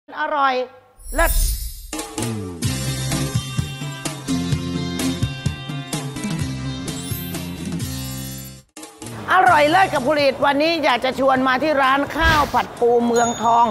อร่อยเลิศอร่อยเลิศกับผลิตวันนี้อยากจะชวนมาที่ร้านข้าวผัดปูเมืองทอง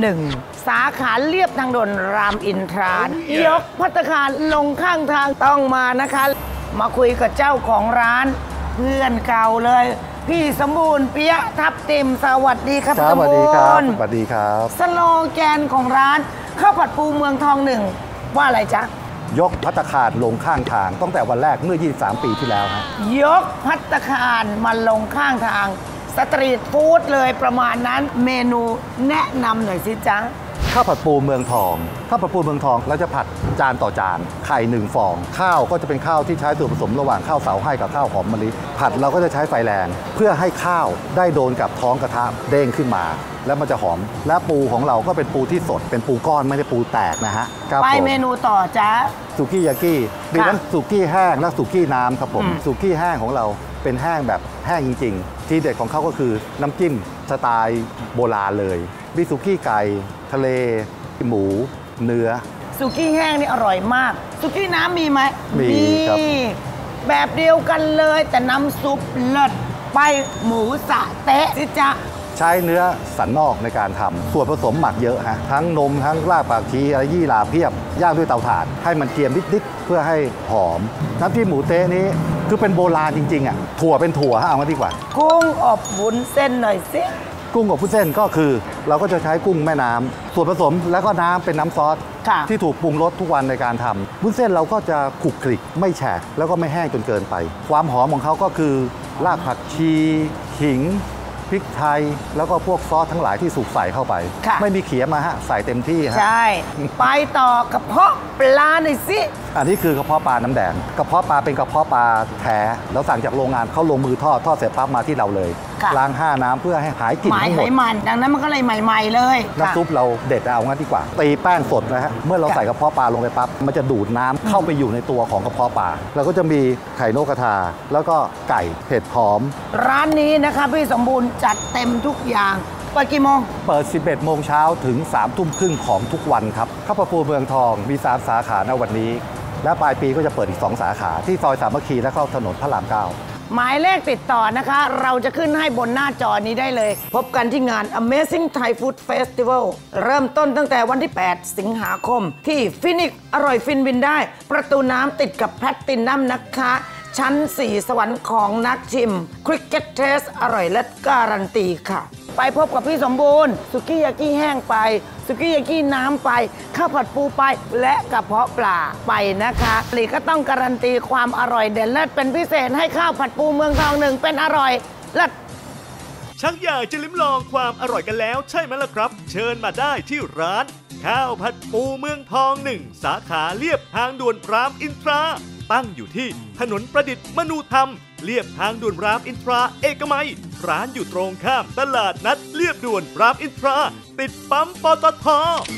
1 สาขาเลียบทางด่วนรามอินทรายกภัตตาคารลงข้างทางต้องมานะคะมาคุยกับเจ้าของร้านเพื่อนเก่าเลยพี่สมบูรณ์เปียะทับทิมสวัสดีครับสวัสดีครับสวัสดีครับสโลแกนของร้านข้าวผัดปูเมืองทองว่าอะไรจ๊ะยกภัตตาคารลงข้างทางตั้งแต่วันแรกเมื่อ23 ปีที่แล้วฮะยกภัตตาคารมาลงข้างทางสตรีทฟู้ดเลยประมาณนั้นเมนูแนะนำหน่อยสิจ๊ะข้าวผัดปูเมืองทองข้าวผัดปูเมืองทองเราจะผัดจานต่อจานไข่1 ฟองข้าวก็จะเป็นข้าวที่ใช้ส่วนผสมระหว่างข้าวเสาให้กับข้าวหอมมะลิผัดเราก็จะใช้ไฟแรงเพื่อให้ข้าวได้โดนกับท้องกระทะเด้งขึ้นมาแล้วมันจะหอมและปูของเราก็เป็นปูที่สดเป็นปูก้อนไม่ได้ปูแตกนะฮะไปเมนูต่อจ้ะสุกี้ยากิมีทั้งสุกี้แห้งและสุกี้น้ำครับผมสุกี้แห้งของเราเป็นแห้งแบบแห้งจริงๆที่เด็ดของเขาก็คือน้ำจิ้มสไตล์โบราณเลยมีสุกี้ไก่ทะเลหมูเนื้อสุกี้แห้งนี่อร่อยมากสุกี้น้ำมีไหมมีครับแบบเดียวกันเลยแต่น้ำซุปเลิศไปหมูสะเต๊ะสิจ๊ะใช้เนื้อสันนอกในการทำส่วนผสมหมักเยอะฮะทั้งนมทั้งรากผักชีอะไรยี่หร่าเพียบย่างด้วยเตาถ่านให้มันเกรียมนิดๆเพื่อให้หอมน้ำจิ้มหมูเต๊ะนี้คือเป็นโบราณจริงๆอ่ะถั่วเป็นถั่วเอามาดีกว่ากุ้งอบวุ้นเส้นหน่อยสิกุ้งอบวุ้นเส้นก็คือเราก็จะใช้กุ้งแม่น้ำส่วนผสมแล้วก็น้ำเป็นน้ำซอสที่ถูกปรุงรสทุกวันในการทำวุ้นเส้นเราก็จะขลุกคลิกไม่แฉะแล้วก็ไม่แห้งจนเกินไปความหอมของเขาก็คือรากผักชีขิงพริกไทยแล้วก็พวกซอสทั้งหลายที่สุกใส่เข้าไปไม่มีเขียมาฮะใส่เต็มที่ฮะใช่ไปต่อกระเพาะปลาหน่อยสิอันนี้คือกระเพาะปลาน้ำแดงกระเพาะปลาเป็นกระเพาะปลาแท้แล้วสั่งจากโรงงานเขาลงมือทอดเสร็จปั๊บมาที่เราเลยล้าง5 น้ำเพื่อให้หายกลิ่นทั้งหมดมันดังนั้นมันก็เลยใหม่ๆเลยน้ำซุปเราเด็ดเอางั้นดีกว่าตีแป้งสดนะฮะเมื่อเราใส่กระเพาะปลาลงไปปั๊บมันจะดูดน้ำเข้าไปอยู่ในตัวของกระเพาะปลาแล้วก็จะมีไข่นกกระทาแล้วก็ไก่เผ็ดหอมร้านนี้นะคะพี่สมบูรณ์จัดเต็มทุกอย่างเปิดกี่โมงเปิด 11 โมงเช้าถึง 3 ทุ่มครึ่งของทุกวันครับข้าวผัดปูเมืองทองมี3 สาขาในวันนี้และปลายปีก็จะเปิดอีก2 สาขาที่ซอยสามัคคีและเข้าถนนพระราม 9 หมายเลขติดต่อนะคะเราจะขึ้นให้บนหน้าจอนี้ได้เลยพบกันที่งาน Amazing Thai Food Festival เริ่มต้นตั้งแต่วันที่8 สิงหาคมที่ฟินิกอร่อยฟินบินได้ประตูน้ำติดกับแพลตตินัมนะคะชั้น4สวรรค์ของนักชิม Cricket Taste อร่อยและการันตีค่ะไปพบกับพี่สมบูรณ์สุกี้ยากิแห้งไปสุกี้ยากิน้ำไปข้าวผัดปูไปและกระเพาะปลาไปนะคะหลีก็ต้องการันตีความอร่อยเด่นเลิศเป็นพิเศษให้ข้าวผัดปูเมืองทอง1เป็นอร่อยเลิศชักอยากจะลิ้มลองความอร่อยกันแล้วใช่ไหมล่ะครับเชิญมาได้ที่ร้านข้าวผัดปูเมืองทอง1สาขาเลียบทางด่วนรามอินทราตั้งอยู่ที่ถนนประดิษฐ์มนูธรรมเลียบทางด่วนรามอินทราเอกมัยร้านอยู่ตรงข้ามตลาดนัดเลียบด่วนรามอินทราติดปั๊มปตท.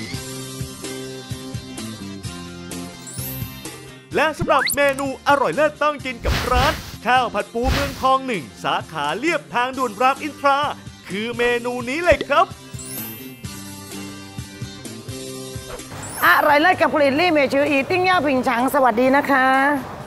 และสำหรับเมนูอร่อยเลิศต้องกินกับร้านข้าวผัดปูเมืองทอง1สาขาเลียบทางด่วนรามอินทราคือเมนูนี้เลยครับอร่อยเลิศกับผลิตลี่เมชื่ออีติ้งย่าผิงฉังสวัสดีนะคะ